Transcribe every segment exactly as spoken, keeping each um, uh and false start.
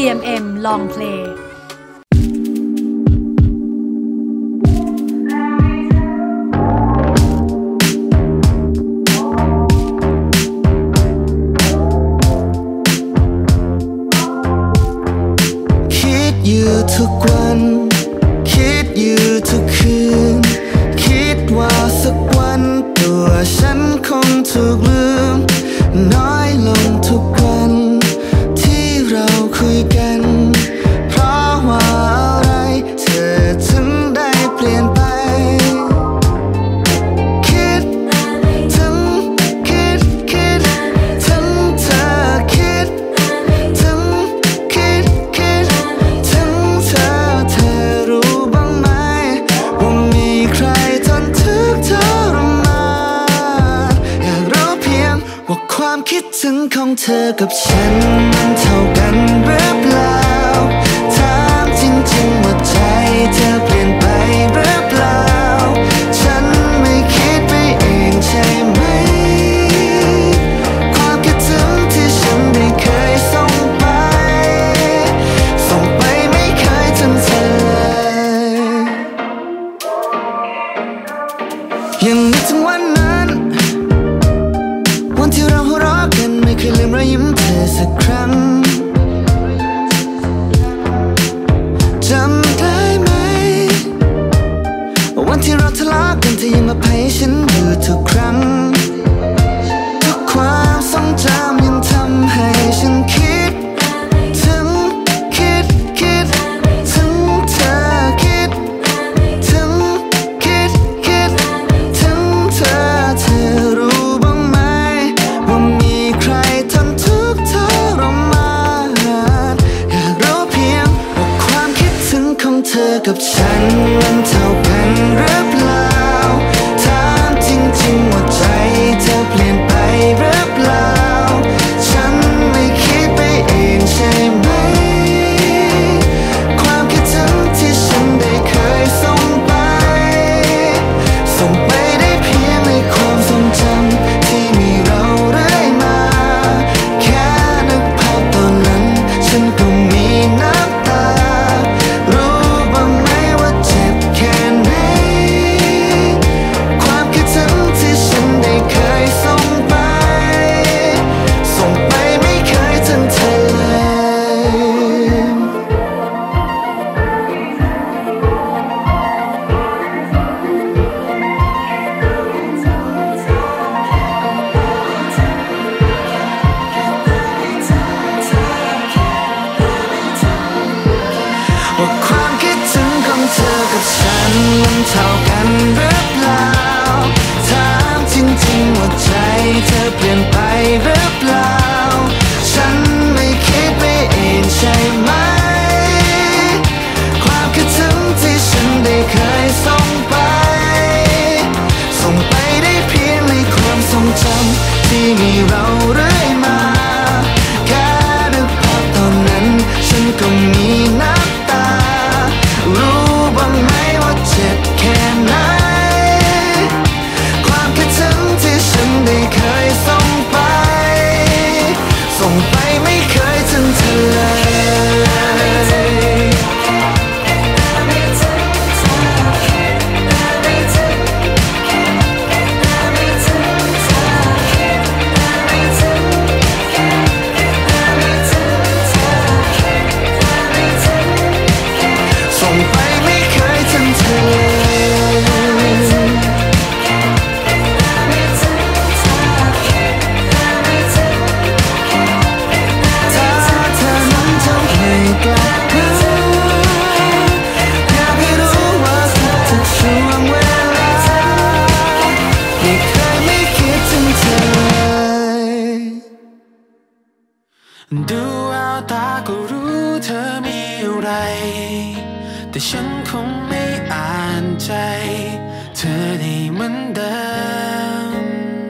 เอ็ม เอ็ม Long Play อยู่ทุกวันคิดอยู่ทุกคืนคิดว่าสักวันตัวฉันคงถูกลืมน้อยลงทุกวันที่เราคุยกันเพราะว่าอะไรเธอถึงได้เปลี่ยนไปคิดถึงคิดคิดถึงเธอคิดถึงคิดคิดถึงเธอเธอรู้บ้างไหมว่ามีใครทนทุกข์ทรมานอยากรู้เพียงว่าความคิดถึงของเธอกับฉันมันเท่ากันหรือเปล่าถามจริงๆว่าใจเธอเปลี่ยนไปหรือเปล่าฉันไม่คิดไปเองใช่ไหมความคิดถึงที่ฉันได้เคยส่งไปส่งไปไม่เคยถึงเธอยังนึกถึงวันนั้นวันที่เราหัวเราะกันไม่เคยลืมรอยยิ้มเธอสักครั้งจำได้ไหมวันที่เราทะเลาะกันเธอยังมาให้ฉันอยู่ทุกครั้งทุกความทรงจำยังทำให้ฉันคิดถึงคิดคิดถึงเธอคิดถึงคิดคิดถึงเธอเธอรู้บ้างไหมว่ามีใครทนทุกข์ทรมานอยากรู้เพียงว่าความคิดถึงของเธอกับฉันมันเท่ากันหรือเปล่าถามจริงๆว่าใจเธอเปลี่ยนไปหรือเปล่าฉันไม่คิดไปเองใช่ไหมความคิดถึงที่ฉันได้เคยส่งไปส่งไปได้เพียงในความทรงจำที่มีเราเรื่อยมาแค่นึกภาพตอนนั้นฉันก็มีน้ำตารู้บ้างไหมว่าเจ็บแค่ไหนความคิดถึงที่ฉันได้เคยส่งไปส่งไปไม่เคยถึงเธอเลยว่าความคิดถึงของเธอกับฉันมันเท่ากันหรือเปล่าถามจริงๆว่าใจเธอเปลี่ยนไปหรือเปล่าฉันไม่คิดไปเองใช่ไหมความคิดถึงที่ฉันได้เคยส่งไปส่งไปได้เพียงในความทรงจำที่มีเราเรื่อยมาแค่นึกภาพตอนนั้นฉันก็มีน้ำตารู้บ้างไหมว่าเจ็บแค่ไหนความคิดถึงที่ฉันได้เคยส่งไปส่งไปไม่เคยถึงเธอเลยส่งไปไม่เคยถึงเธอถ้าเธอนั้นจะไม่กลับมาอยากให้รู้ว่าทุกๆช่วงเวลาไม่เคยไม่คิดถึงเธอดูแววตาก็รู้เธอมีอะไรแต่ฉันคงไม่อ่านใจเธอได้เหมือนเดิม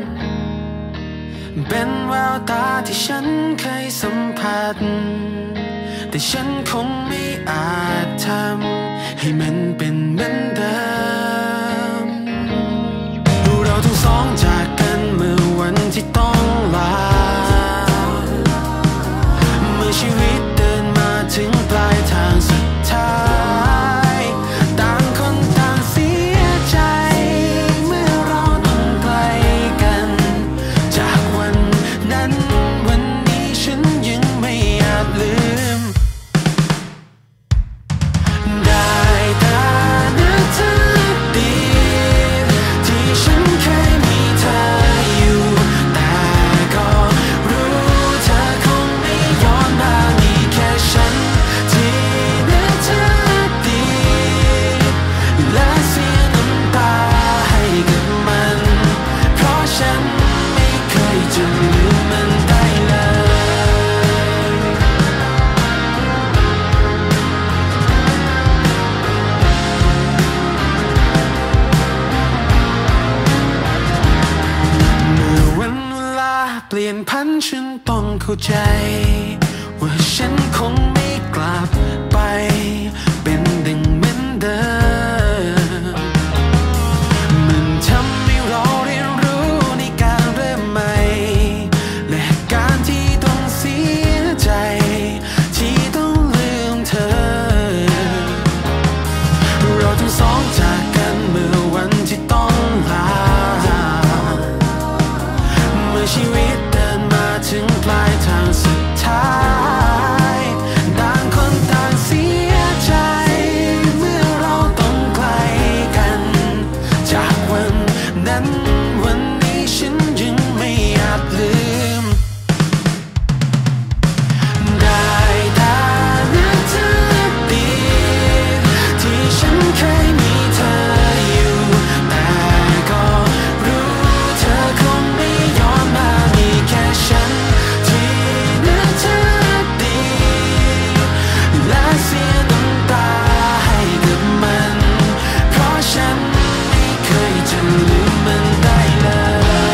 เป็นแววตาที่ฉันเคยสัมผัสแต่ฉันคงไม่อาจทำให้มันเป็นเหมือนเดิมเราทั้งสองจากกันเมื่อวันที่ต้องลาเมื่อชีวิตเดินมา เธเข้าใจว่าฉันคงไม่กลับไปเป็นดังเหมือนเดิมมันทำให้เราเรียนรู้ในการเริ่มใหม่และการที่ต้องเสียใจที่ต้องลืมเธอเราทั้งสองจากกันเมื่อวันที่ต้องลาเมื่อชีวิตเดินมาถึงปลายทางสุดท้ายต่างคนต่างเสียใจเมื่อเราต้องไกลกันจากวันนั้นวันนี้ฉันยังไม่อาจลืมได้แต่นึกถึงอดีตที่ฉันเคยมีเธออยู่แต่ก็รู้เธอคงไม่ย้อนมามีแค่ฉันที่นึกถึงอดีตและเสียน้ำตาให้กับมันเพราะฉันไม่เคยจะลืมมันได้เลย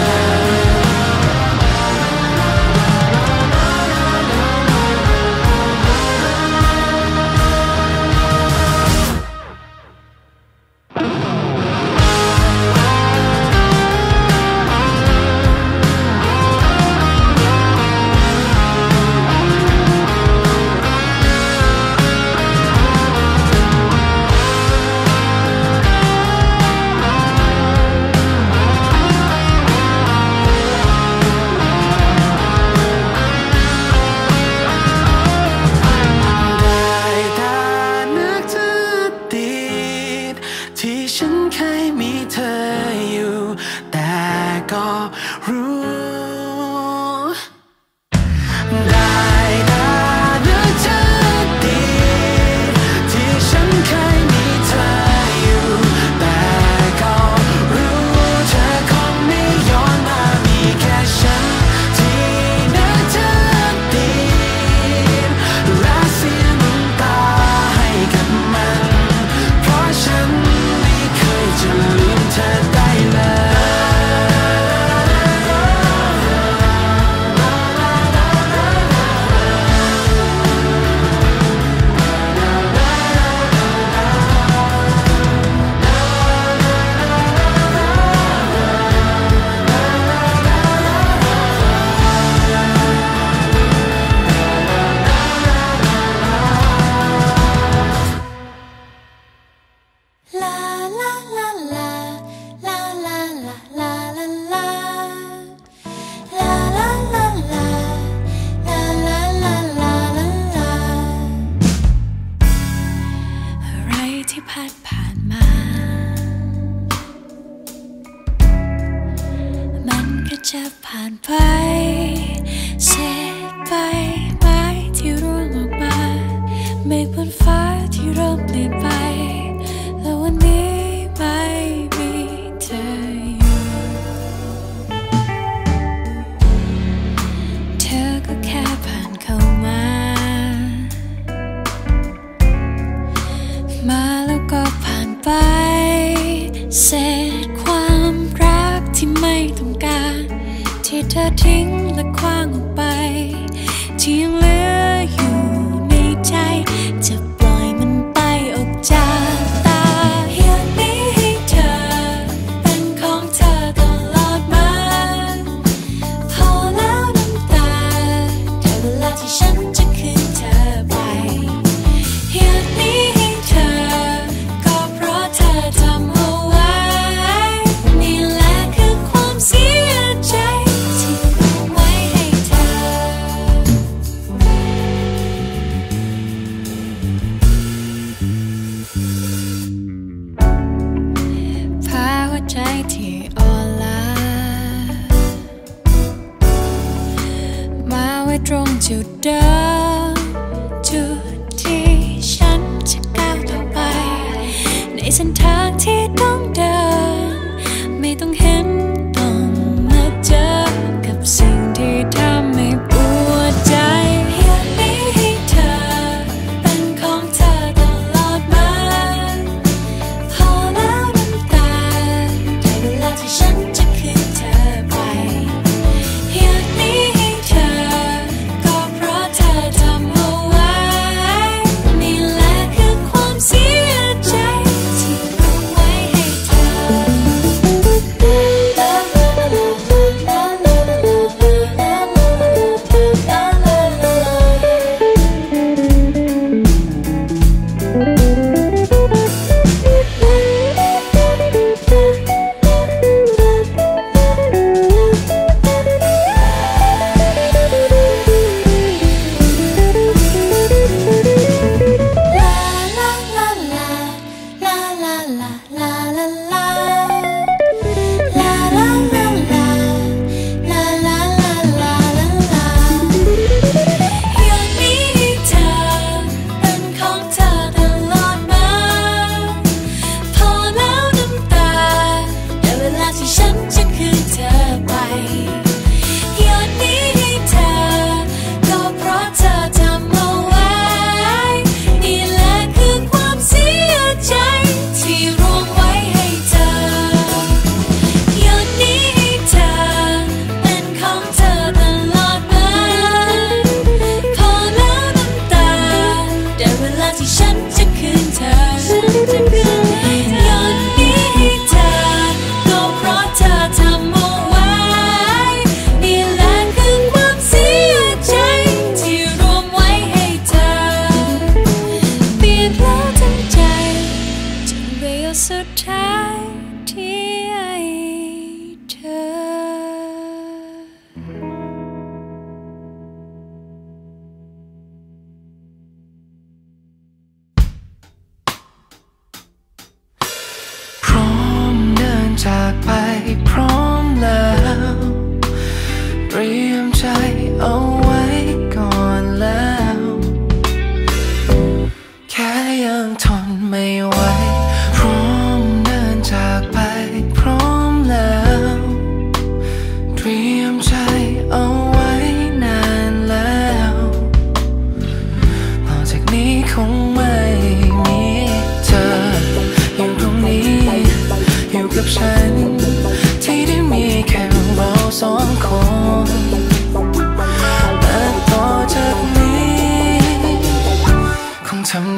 ที่ฉันเคยมีเธออยู่แต่ก็รู้ได้แต่นึกถึงอดีตที่ฉันเคยมีเธออยู่แต่ก็รู้เธอคงไม่ย้อนมามีแค่ฉันที่นึกถึงอดีตและเสียน้ำตาให้กับมันเพราะฉันจะลืมเธอได้เลยพัดผ่านมามันก็จะผ่านไปเศษใบไม้ที่ร่วงออกมาเมฆบนฟ้าที่เริ่มเปลี่ยนไปแล้ววันนี้ไม่มีเธออยู่เธอก็แค่ผ่านเข้ามามาแล้วก็ผ่านไปเศษความรักที่ไม่ต้องการที่เธอทิ้งและขว้างออกไปที่ยังเหลืออยู่ในใจจะปล่อยมันไปออกจากตาอยากมีให้เธอเป็นของเธอตลอดมาพอแล้วน้ำตาเธอเวลาที่ฉันจะคืนเธอไปอยากมีให้เธอก็เพราะเธอทำเอาไว้นี่แหละคือความเสียใจที่ไว้ให้เธอพาหัวใจที่อ่อนล้ามาไว้ตรงจุดเดิมจุดที่ฉันจะก้าวต่อไปในเส้นทางที่ต้องเดินไม่ต้องเห็นต้องมาเจอกับสิ่งที่ทำให้ปวดใจอยากมีให้เธอเป็นของเธอตลอดมาพอแล้วน้ำตาเธอเวลาที่ฉันจะคืนเธอไปอยากมีให้เธอ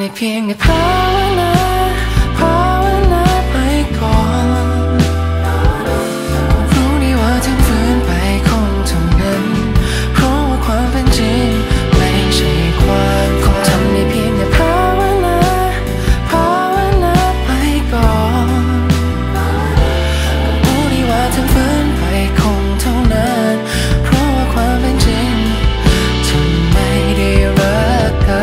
ได้เพียงแค่ภาวนาภาวนาไปก่อนรู้ดีว่าถึงฝืนไปคงเท่านั้นเพราะว่าความเป็นจริงไม่ใช่ความคงทำได้เพียงแค่ภาวนาภาวนาไปก่อนรู้ดีว่าถึงฝืนไปคงเท่านั้นเพราะว่าความเป็นจริงจะไม่ได้รักกัน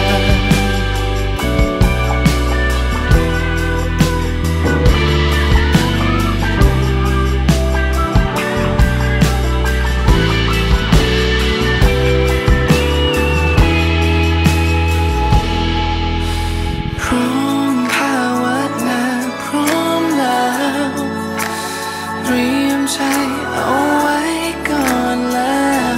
ใจเอาไว้ก่อนแล้ว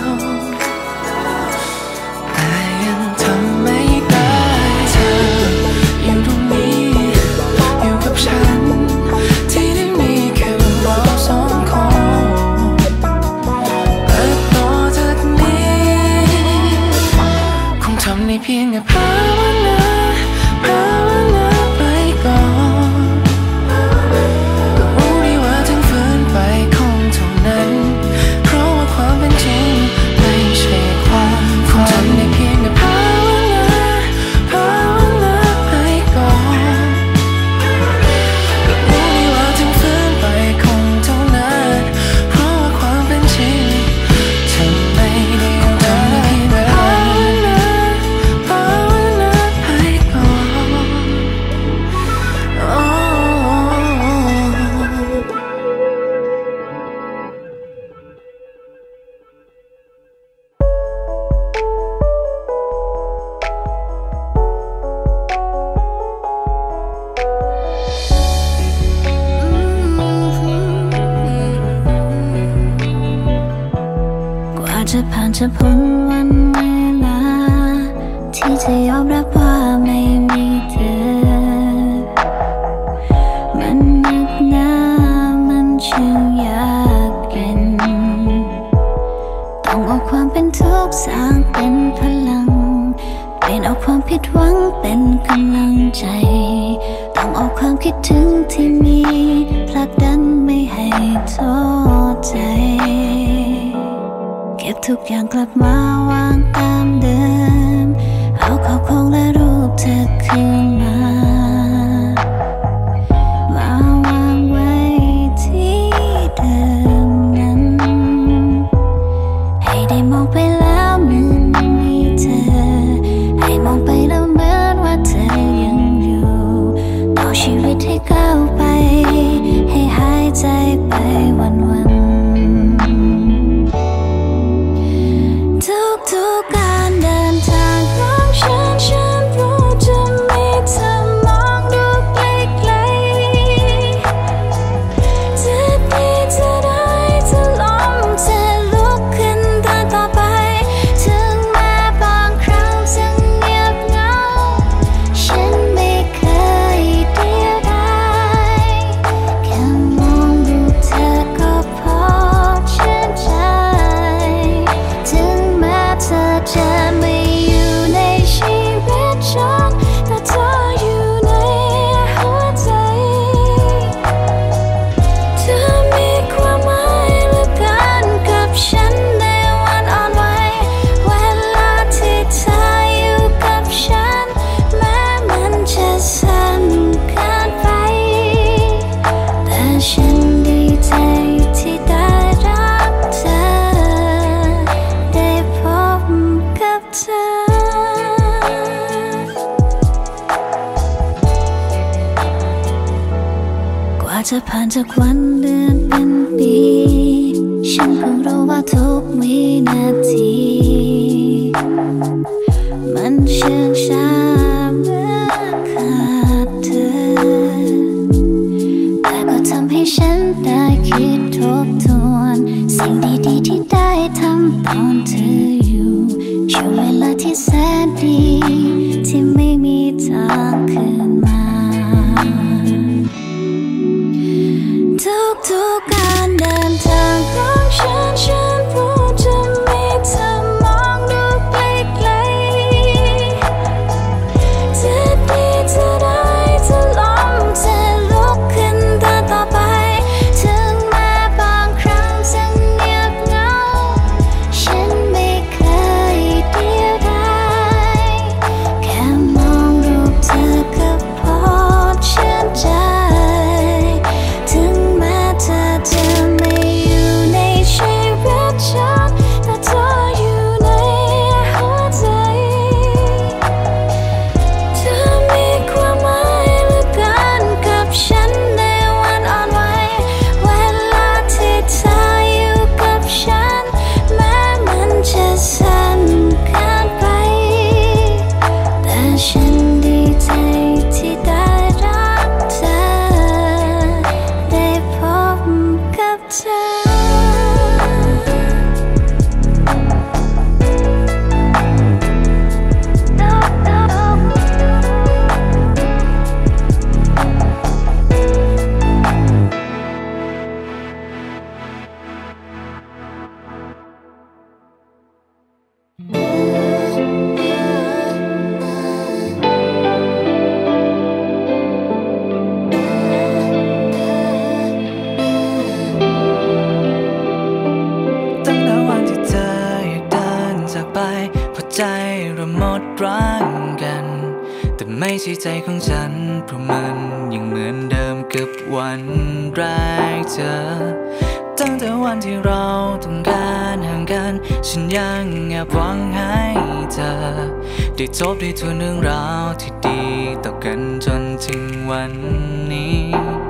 แต่ยังทำไม่ได้เธออยู่ตรงนี้อยู่กับฉันที่ได้มีแค่เราสองคนแต่ต่อจากนี้คงทำได้เพียงแค่ภาวนาภาวนาไปก่อนเพราะว่าความเป็นจริงไม่ใช่ความคงทำได้เพียงแค่ภาวนาภาวนาไปก่อนก็รู้ดีว่าถึงฝืนไปคงเท่านั้นเพราะว่าความเป็นจริงเธอไม่ได้ยังทำได้เพียงภาวนาภาวนาไปก่อนโอ้จะผ่านจะพ้นวันเวลาที่จะยอมรับว่าไม่มีเธอมันหนักหนามันช่างยากเย็นต้องเอาความเป็นทุกข์สร้างเป็นพลังเป็นเอาความผิดหวังเป็นกำลังใจต้องเอาความคิดถึงที่มีผลักดันไม่ให้ท้อใจเก็บทุกอย่างกลับมาวางตามเดิมเอาข้าวของและรูปเธอคืนมามาวางไว้ที่เดิมนั้นให้ได้มองไปแล้วเหมือนไม่มีเธอให้มองไปแล้วเหมือนว่าเธอยังอยู่ต่อชีวิตให้ก้าวไปให้หายใจไปวันๆทุกการเดินทางของฉันฉันรู้จะมีเธอมองดูไกลๆจะดีจะได้จะล้มจะลุกขึ้นเดินต่อไปถึงแม้บางครั้งจะเงียบเหงาฉันไม่เคยเดียวดายแค่มองดูเธอก็พอชื่นใจถึงแม้เธอจะไม่อยู่ในชีวิตฉันแต่เธออยู่ในหัวใจเธอมีความหมายเหลือเกินกับฉันในวันอ่อนไหวเวลาที่เธออยู่กับฉันแม้มันจะสั้นเกินไปแต่ฉันดีใจที่ได้รักเธอได้พบกับเธอกว่าจะผ่านจากวันเดือนเป็นปีฉันเพิ่งรู้ว่าทุกวินาทีมันเชื่องช้าเมื่อขาดเธอแต่ก็ทำให้ฉันได้คิดทบทวนสิ่งดีๆที่ได้ทำตอนเธออยู่ช่วงเวลาที่แสนดีที่ไม่มีทางคืนมา ทุกๆการเดินทางของฉันฉันรู้จะมีเธอมองดูไกลๆจะพอใจเราหมดรักกันแต่ไม่ใช่ใจของฉันเพราะมันยังเหมือนเดิมกับวันแรกเจอตั้งแต่วันที่เราต้องการห่างกันฉันยังแอบหวังให้เธอได้จบได้ทวนเรื่องราวที่ดีต่อกันจนถึงวันนี้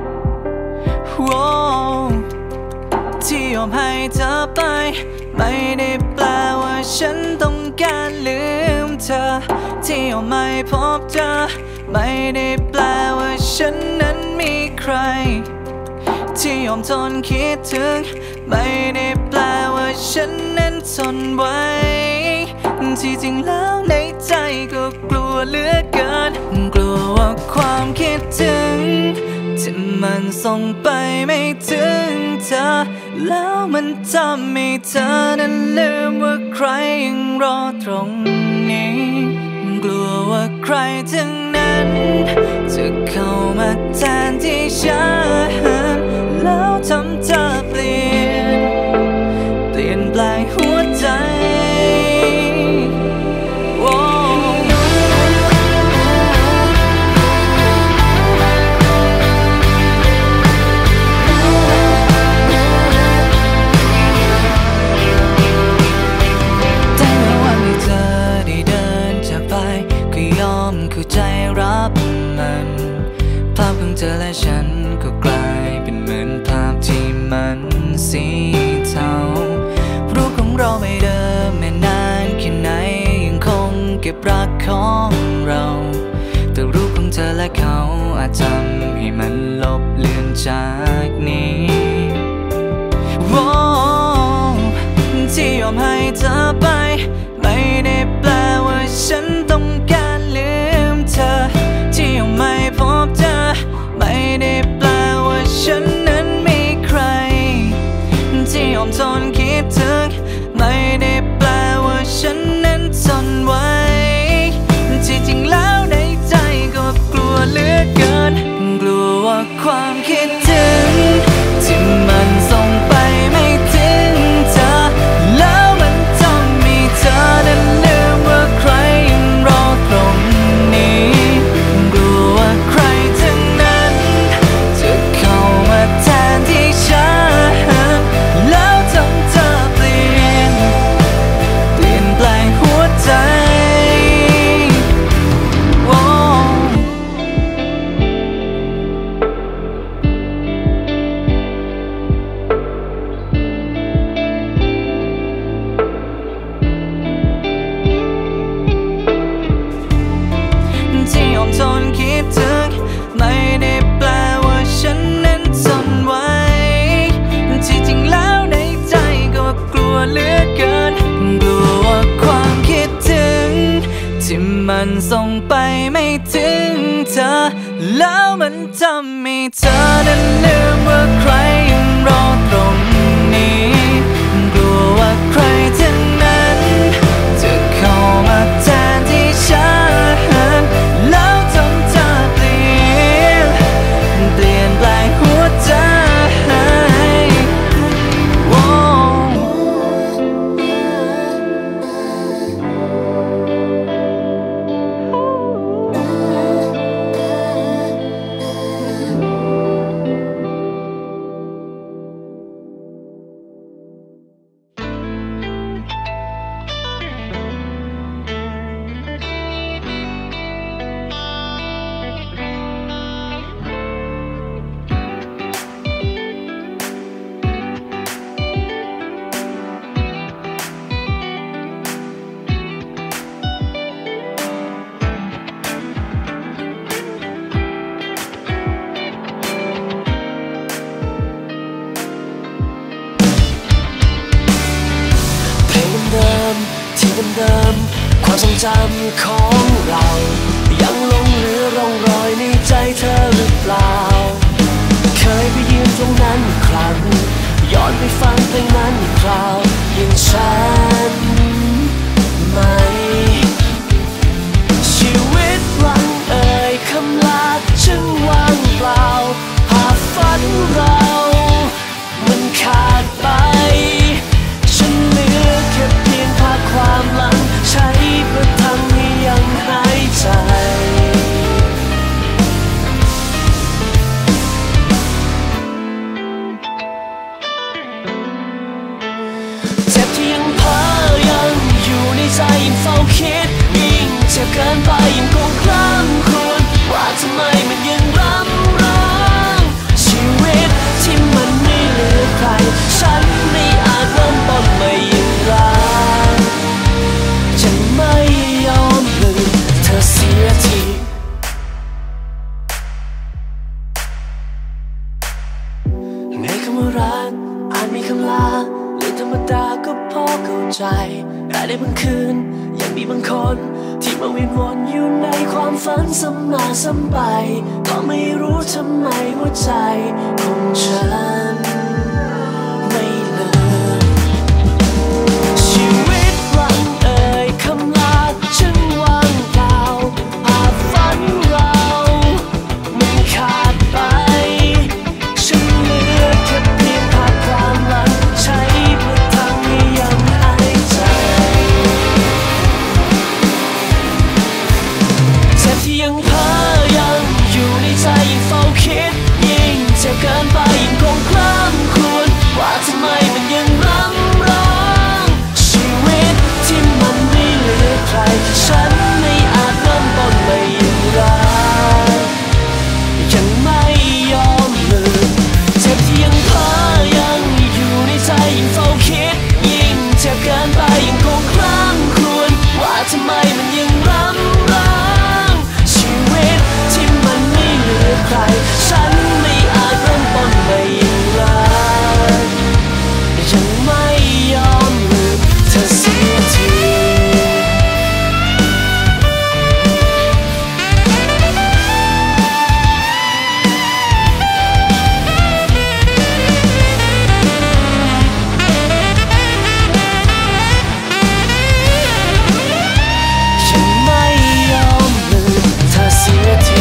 ที่ยอมให้เธอไปไม่ได้แปลว่าฉันต้องการลืมเธอที่ยอมไม่พบเธอไม่ได้แปลว่าฉันนั้นมีใครที่ยอมทนคิดถึงไม่ได้แปลว่าฉันนั้นทนไว้ที่จริงแล้วในใจก็กลัวเหลือเกินกลัวว่าความคิดถึงที่มันส่งไปไม่ถึงเธอแล้วมันทำให้เธอนั้นลืมว่าใครยังรอตรงนี้กลัวว่าใครทั้งนั้นจะเข้ามาแทนที่ฉันแล้วทำเธอเปลี่ยนเปลี่ยนแปลงหัวใจเข้าใจรับมันภาพของเธอและฉันก็กลายเป็นเหมือนภาพที่มันสีเทารูปของเราไม่เดิมแม้นานแค่ไหนยังคงเก็บรักของเราแต่รูปของเธอและเขาอาจทำให้มันลบเลือนจากนี้ที่ยอมให้เธอไปไม่ได้แปลว่าฉันต้องการลืมเธอที่ยังไม่พบเธอไม่ได้แปลว่าฉันนั้นมีใครที่ยอมทนคิดถึงไม่ได้แปลว่าฉันนั้นทนไว้ที่จริงแล้วในใจก็กลัวเหลือเกินกลัวว่าความคิดถึงที่มันส่งไปไม่ถึงเธอแล้วมันทำให้เธอนั้นลืมว่าใครยังรอตรงนี้กลัวว่าใครทั้งนั้นจะเข้ามาแทนที่ฉันแล้วทำเธอเปลี่ยนเปลี่ยนแปลงหัวใจที่ยอมทนคิดถึงไม่ได้แปลว่าฉันนั้นทนไว้ที่จริงแล้วในใจก็กลัวเหลือเกินกลัวว่าความคิดถึงที่มันส่งไปไม่ถึงเธอแล้วมันทำให้เธอนั้นลืมว่าใครยังรอตรงนี้กลัวว่าใครทั้งนั้นจะเข้ามาแทนที่ฉันแล้วทำเธอเปลี่ยนเปลี่ยนแปลงหัวใจที่เดิมๆความทรงจำของเรายังหลงเหลือร่องรอยในใจเธอหรือเปล่าเคยไปยืนตรงนั้นอีกครั้งย้อนไปฟังเพลงนั้นอีกคราวยังฉันไหมชีวิตวันเอ่ยคำลาฉันว่างเปล่าภาพฝันเรามันขาดไปฉันเหลือแค่เพียงภาพความหลังใช้ใจยิ่งเฝ้าคิดยิ่งเจ็บเกินไปยิ่งคงคร่ำครวญว่าทำไมมันยังรำร้องชีวิตที่มันไม่เหลือใครฉันไม่อาจเริ่มต้นใหม่อย่างไรฉันไม่ยอมลืมเธอเสียทีในคำว่ารักอาจมีคำลาเรื่องธรรมดาก็พอเข้าใจแต่ในบางคืนยังมีบางคนที่มาเวียนวนอยู่ในความฝันซ้ำมาซ้ำไปก็ไม่รู้ทำไมหัวใจของฉันไม่เลิกชีวิตรังเอ่ยคำลาฉันว่างเปล่าภาพฝันเรามันขาดไปฉันเหลือแค่เพียงภาพความหลังใช้เพื่อทำให้ยังหายใจเจ็บที่ยังเพ้อยังอยู่ในใจยิ่งเฝ้าคิดยิ่งเจ็บเกินไปยิ่งคงคร่ำครวญว่าทำไมมันยังรำร้องชีวิตที่มันไม่เหลือใครฉันไม่อาจเริ่มต้นใหม่อย่างไรยังไม่ยอมลืมเจ็บที่ยังเพ้อยังอยู่ในใจยิ่งเฝ้าคิดยิ่งเจ็บเกินไปยิ่งคงคร่ำครวญว่าทำไมมันยังรำร้องชีวิตที่มันไม่เหลือใครฉันไม่อาจเริ่มต้นใหม่อย่างไรยังไม่ยอมลืมเธอเสียทียังไม่ยอมลืมเธอเสียที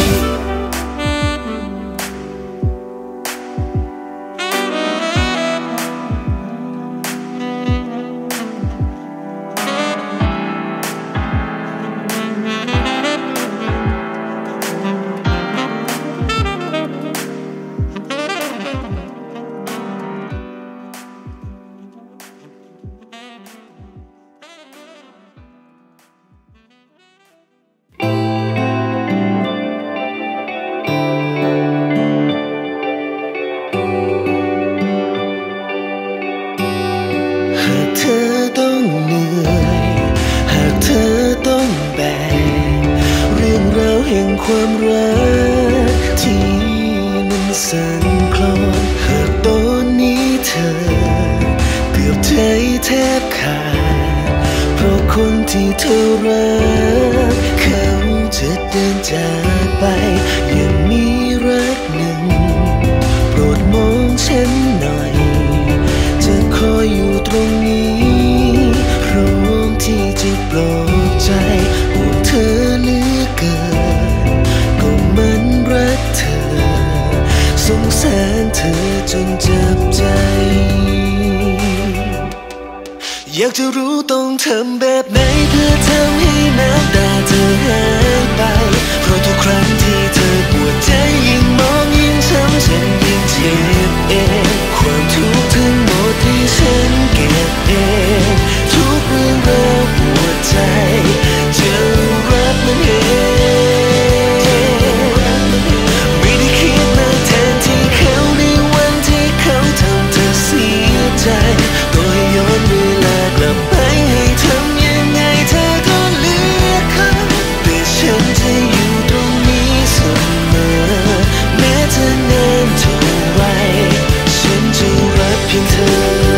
หากเธอต้องเหนื่อยหากเธอต้องแบกเรื่องราวแห่งความรักที่มันสั่นคลอนหากตอนนี้เธอเกือบใจแทบขาดเพราะคนที่เธอรักเขาจะเดินจากไปยังมีรักหนึ่งโปรดมองฉันหน่อยจะคอยอยู่ตรงนี้พร้อมที่จะปลอบใจห่วงเธอเหลือเกินก็มันรักเธอสงสารเธอจนจับใจอยากจะรู้ต้องทำแบบไหนเพื่อทำให้น้ำตาเธอหายไปเพราะทุกครั้งที่เธอปวดใจยิ่งมองยิ่งช้ำฉันยิ่งเจ็บเองความทุกข์ทั้งหมดที่ฉันเก็บเองทุกเรื่องราวปวดใจจะรับมันเองไม่ได้คิดมาแทนที่เขาในวันที่เขาทำเธอเสียใจก็ให้ย้อนเวลากลับไปให้ทำยังไงเธอก็เลือกเขาแต่ฉันจะอยู่ตรงนี้เสมอแม้จะนานเท่าไรฉันจะรักเพียงเธอ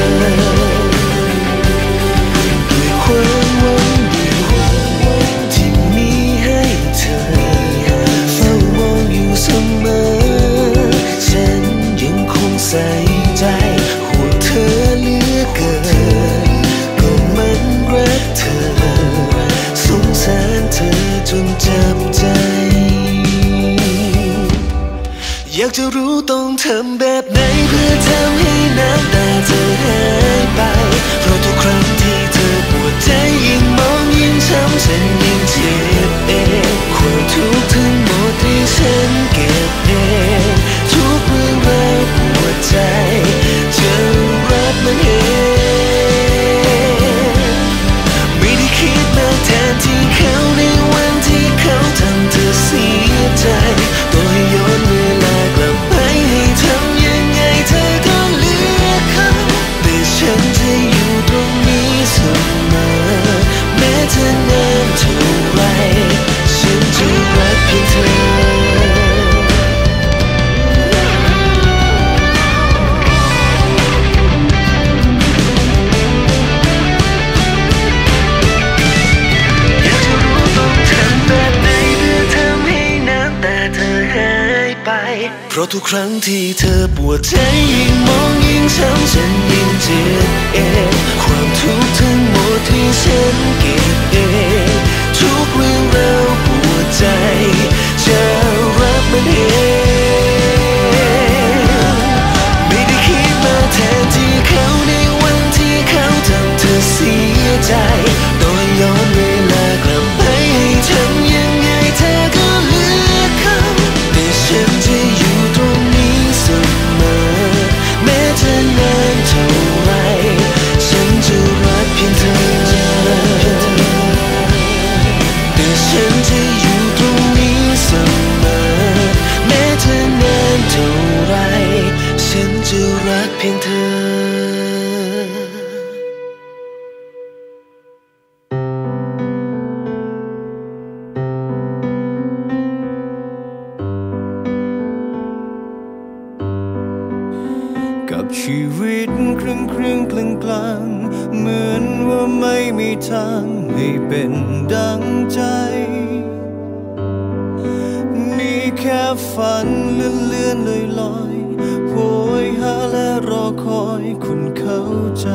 ด้วยความหวังเดียวที่มีให้เธอเฝ้ามองอยู่เสมอฉันยังคงใส่ใจห่วงเธอเหลือเกินก็มันรักเธอสงสารเธอจนจับใจอยากจะรู้ต้องทำแบบไหนเพื่อทำให้น้ำตาเธอหายไปเพราะทุกครั้งที่เธอปวดใจยิ่งมองยิ่งช้ำฉันยิ่งเจ็บเองความทุกข์ทั้งหมดที่ฉันเก็บเองทุกเรื่องราวปวดใจจะรับมันเองไม่ได้คิดราะทุกครั้งที่เธอปวดใจยิ่งมองยิ่งช้ำฉันยิ่งเจ็บเองความทุกข์ทั้งหมดที่ฉันเก็บเองทุกเรื่องราวปวดใจจะรับมันเองไม่ได้คิดมาแทนที่เขาในวันที่เขาทำเธอเสียใจต้องย้อนเวลากลับไปให้ทำยังไงเธอก็เลือกเขาแต่ฉันจะอยู่ตรงนี้เสมอแม้จะนานเท่าไรฉันจะรักเพียงเธอแต่ฉันจะอยู่ตรงนี้เสมอแม้จะนานเท่าไรฉันจะรักเพียงเธอกับชีวิตครึ่งครึ่งกลางกลางเหมือนว่าไม่มีทางให้เป็นดังใจมีแค่ฝันเลื่อนเลื่อนลอยลอยโหยหาและรอคอยคุณเข้าใจ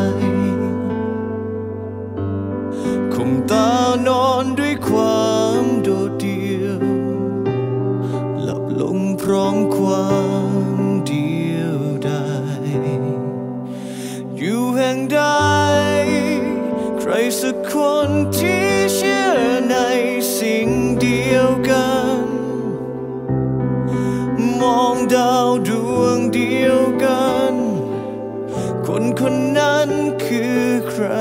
คงตานอนด้วยความโดดเดี่ยวหลับลงพร้อมความเดียวดายอยู่แห่งใดใครสักคนที่เชื่อในสิ่งเดียวกันมองดาวดวงเดียวกันคนคนนั้นคือใคร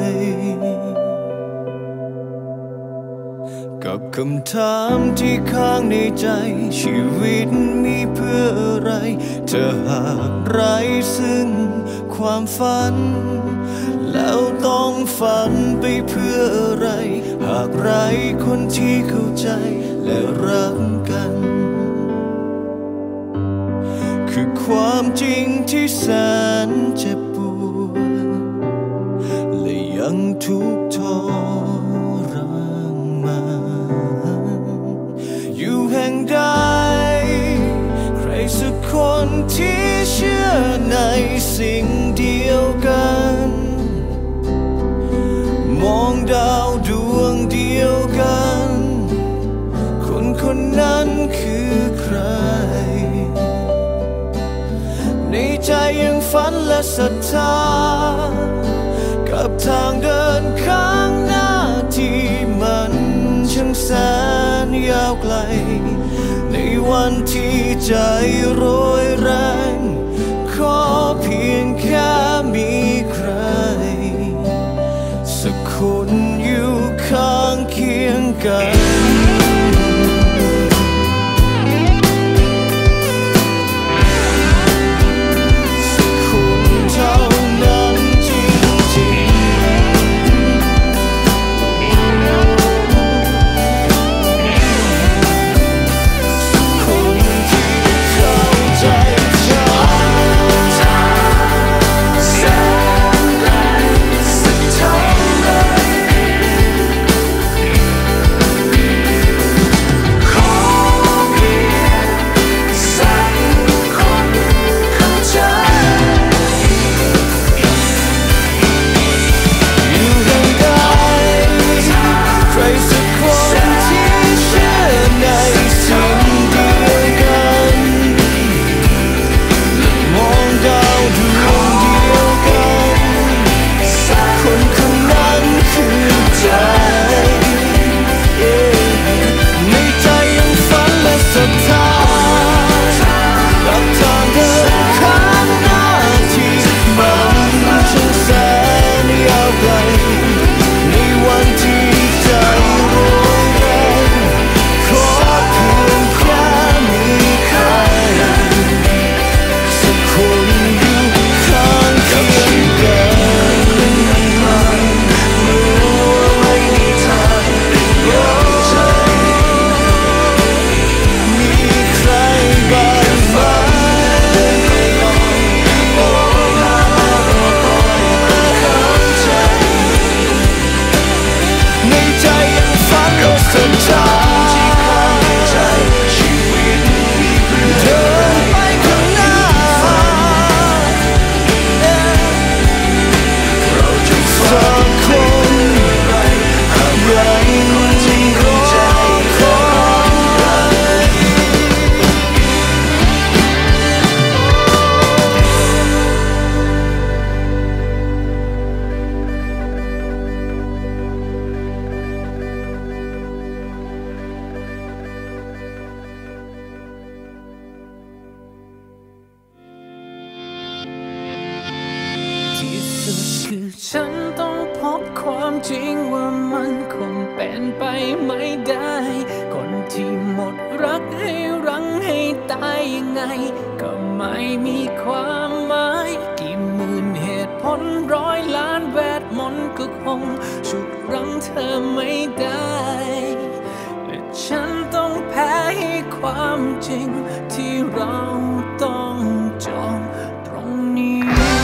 กับคำถามที่ค้างในใจชีวิตมีเพื่ออะไรเธอหากไร้ซึ่งความฝันแล้วต้องฝันไปเพื่ออะไรหากไร้คนที่เข้าใจและรักกันคือความจริงที่แสนเจ็บปวดและยังทุกข์ทรมานอยู่แห่งใดใครสักคนที่เชื่อในสิ่งเดียวกันมองดาวดวงเดียวกันคนคนนั้นคือใครในใจยังฝันและศรัทธากับทางเดินข้างหน้าที่มันช่างแสนยาวไกลในวันที่ใจโรยแรงขอเพียงแค่มีใครสักคนอยู่ข้างเคียงกันเดินไปฉันต้องพบความจริงว่ามันคงเป็นไปไม่ได้คนที่หมดรักให้รั้งให้ตายยังไงก็ไม่มีความหมายกี่หมื่นเหตุผลร้อยล้านแวดมนต์ก็คงฉุดรั้งเธอไม่ได้และฉันต้องแพ้ให้ความจริงที่เราต้องจองตรงนี้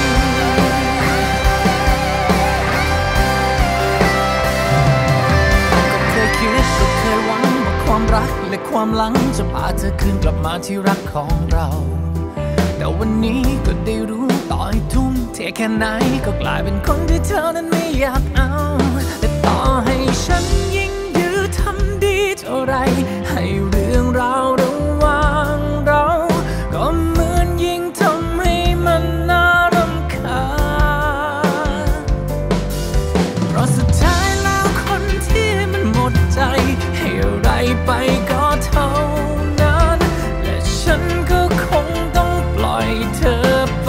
ก็เคยหวังว่าความรักและความหลังจะพาเธอคืนกลับมาที่รักของเราแต่วันนี้ก็ได้รู้ต่อให้ทุ่มเทแค่ไหนก็กลายเป็นคนที่เธอนั้นไม่อยากเอาแต่ต่อให้ฉันยิ่งยื้อทำดีเท่าไรให้เรื่องราวระหว่างเราก็เหมือนยิ่งทำให้มันน่ารำคาญเพราะสุดท้ายแล้วคนที่มันหมดใจให้อะไรไปก็เท่านั้นและฉันก็คงต้องปล่อยเธอไป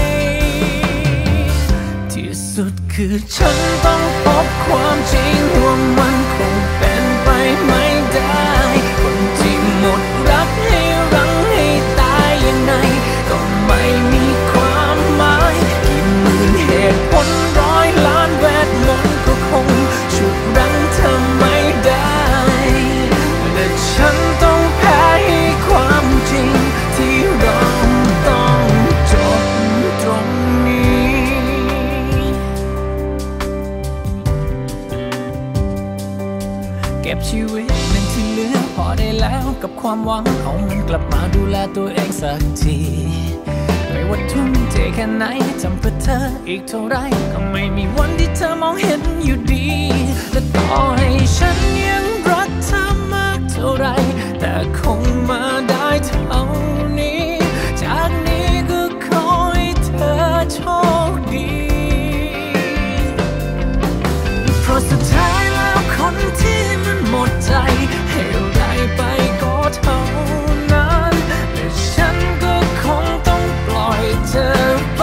ที่สุดคือฉันต้องพบความจริงว่ามันคงเป็นไปไม่ได้คนที่หมดรักให้รั้งให้ตายยังไงก็ไม่มีความหมายกี่หมื่นเหตุผลร้อยล้านแวดมนต์ก็คงฉุดรั้งเธอไม่ได้และฉันต้องแพ้ให้ความจริงที่เราต้องจบตรงนี้เก็บชีวิตนั้นที่เหลือพอได้แล้วกับความหวังเอามันกลับมาดูแลตัวเองสักทีไม่ว่าทุ่มเทแค่ไหนทำเพื่อเธออีกเท่าไรก็ไม่มีวันที่เธอมองเห็นอยู่ดีและต่อให้ฉันยังรักเธอมากเท่าไรแต่คงมาได้เท่านี้จากนี้ก็ขอให้เธอโชคดีเพราะสุดท้ายแล้วคนที่มันหมดใจให้อะไรไปก็เท่านั้นแต่ฉันก็คงต้องปล่อยเธอไป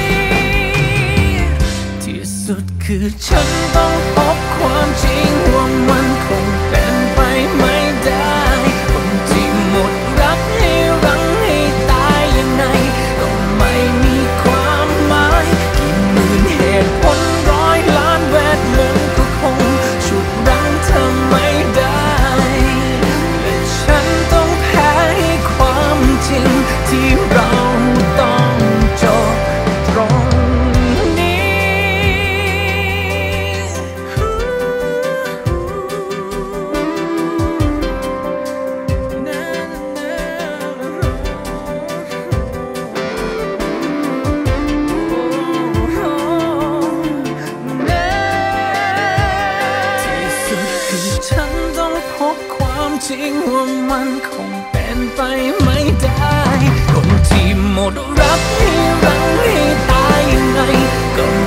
ที่สุดคือฉันต้องพบความจริงว่ามันคงเป็นไปไม่ได้คนที่หมดรักให้รั้งให้ตายยังไงก็ไม่มีความหมายกี่หมื่นเหตุผลร้อยล้านแวดมนต์ก็คงฉุดรั้งเธอไม่ได้และฉันต้องแพ้ให้ความจริงที่เราต้องจบตรงนี้ที่สุดคือฉันต้องพบความจริงว่ามันคงเป็นไปไม่ได้คนที่หมดรักให้รั้งให้ตายยังไงก็